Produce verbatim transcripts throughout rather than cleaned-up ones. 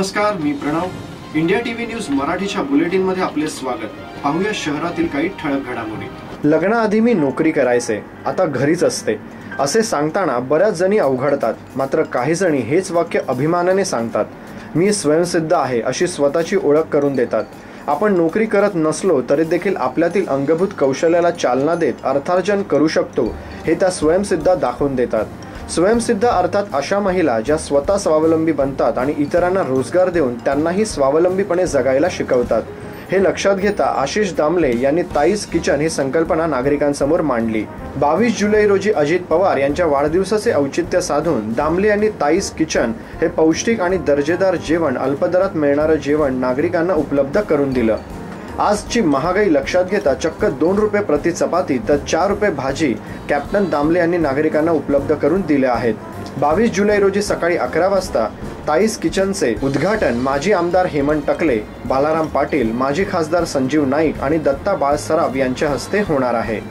नमस्कार, मी Pranav. India TV news मराठीच्या बुलेटिन मध्ये आपले स्वागत। पाहूया शहरातील काही ठळक घडामोडी। लग्नाआधी मी नोकरी करायचे, आता घरीच असते असे सांगताना बऱ्याच जणी अवघडतात। मात्र काही जणी हेच वाक्य अभिमानाने सांगतात, मी स्वयंसिद्ध आहे अशी स्वतःची ओळख करून देतात। आपण नोकरी करत नसलो तरी देखील आपल्यातील अंगभूत कौशल्याला चालना देत अर्थार्जन करू शकतो हे त्या स्वयंसिद्ध दाखवून देतात। स्वयंसिद्ध अर्थात अशा महिला ज्या स्वतः स्वावलंबी बनतात आणि इतरांना रोजगार देऊन त्यांनाही स्वावलंबीपणे जगायला शिकवतात। हे लक्षात घेता आशिष दामले यांनी ताईज किचन ही संकल्पना नागरिकांसमोर मांडली। बावीस जुलै रोजी अजित पवार यांच्या वाढदिवसाचे औचित्य साधून दामले यांनी ताईज किचन हे पौष्टिक आणि दर्जेदार जेवण, अल्पदरात मिळणारे जेवण नागरिकांना उपलब्ध करून दिलं। आजची महागाई लक्षात घेता चक्क दोन रुपये प्रति चपाती तर चार रुपये भाजी कॅप्टन दामले यांनी नागरिकांना उपलब्ध करून दिले आहेत। बावीस जुलै रोजी सकाळी अकरा वाजता ताईज किचनचे उद्घाटन माजी आमदार हेमंत टकले, बालाराम पाटील, माजी खासदार संजीव नाईक आणि दत्ता बाळ सराफ यांच्या हस्ते होणार आहे।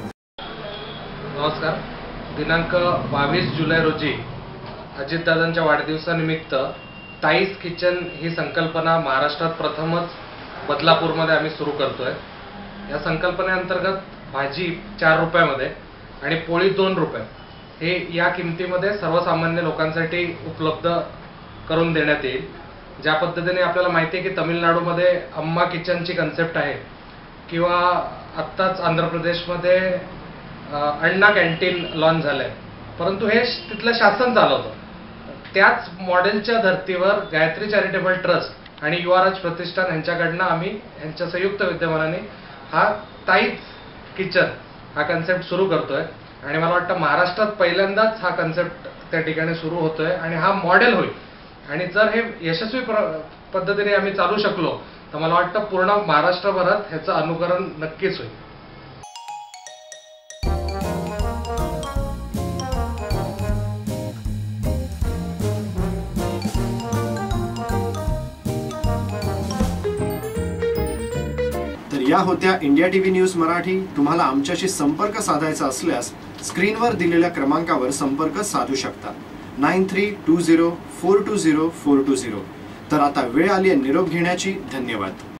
नमस्कार। दिनांक बावीस जुलै रोजी अजितदादांच्या वाढदिवसानिमित्त ताईज किचन ही संकल्पना महाराष्ट्रात प्रथमच बदलापूरमध्ये आम्ही सुरू करतोय। या संकल्पनेअंतर्गत भाजी चार रुपयामध्ये आणि पोळी दोन रुपये हे या किमतीमध्ये सर्वसामान्य लोकांसाठी उपलब्ध करून देण्यात येईल। ज्या पद्धतीने आपल्याला माहिती आहे की तमिळनाडूमध्ये अम्मा किचनची कन्सेप्ट आहे किंवा आत्ताच आंध्र प्रदेशमध्ये अण्णा कॅन्टीन लॉन्च झालंय, परंतु हे तिथलं शासन चालवतं। त्याच मॉडेलच्या धर्तीवर गायत्री चॅरिटेबल ट्रस्ट आणि युवराज प्रतिष्ठान यांच्याकडनं आम्ही यांच्या संयुक्त विद्यमानाने हा ताईज किचन हा कन्सेप्ट सुरू करतोय आणि मला वाटतं महाराष्ट्रात पहिल्यांदाच हा कन्सेप्ट त्या ठिकाणी सुरू होतोय आणि हा मॉडेल होईल। आणि जर हे यशस्वी पद्धतीने आम्ही चालू शकलो तर मला वाटतं पूर्ण महाराष्ट्रभरात ह्याचं अनुकरण नक्कीच होईल। या होत्या इंडिया टीव्ही न्यूज मराठी। तुम्हाला आमच्याशी संपर्क साधायचा असल्यास स्क्रीनवर दिलेल्या क्रमांकावर संपर्क साधू शकता, nine three two zero four two zero four two zero. तर आता वेळ आली आहे निरोप घेण्याची। धन्यवाद।